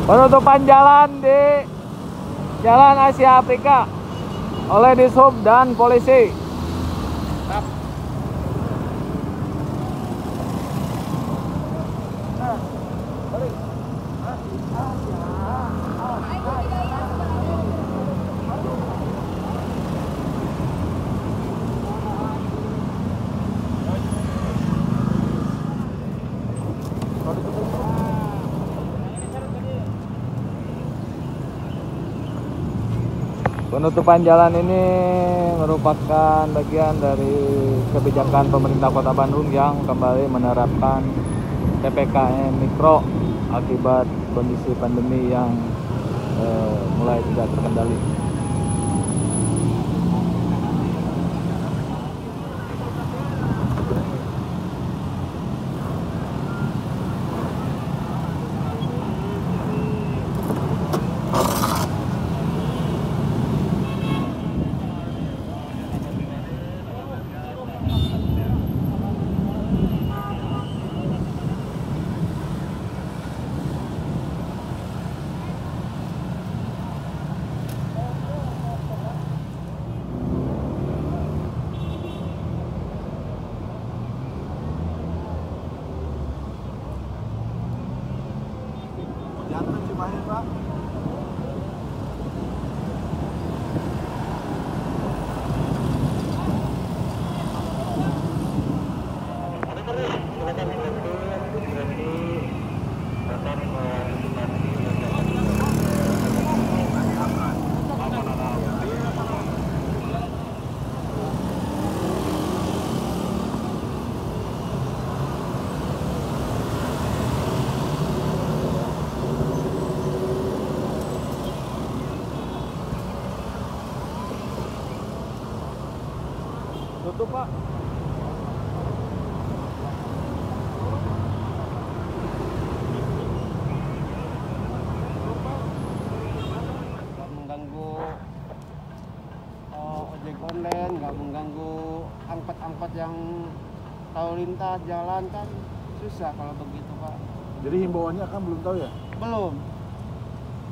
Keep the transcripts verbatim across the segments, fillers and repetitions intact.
Penutupan jalan di Jalan Asia Afrika oleh Dishub dan polisi. Penutupan jalan ini merupakan bagian dari kebijakan pemerintah Kota Bandung yang kembali menerapkan P P K M Mikro akibat kondisi pandemi yang eh, mulai tidak terkendali. Jangan Cimahi, Pak. Tutup, Pak. Nggak mengganggu uh, ojek online, nggak mengganggu angkot-angkot yang lalu lintas jalan, kan susah kalau begitu, Pak. Jadi himbauannya kan belum tahu ya? Belum.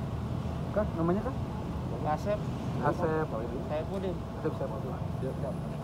Kak, namanya Kak? Asep. Asep. Saya Pudin. Asep, siapa tuh?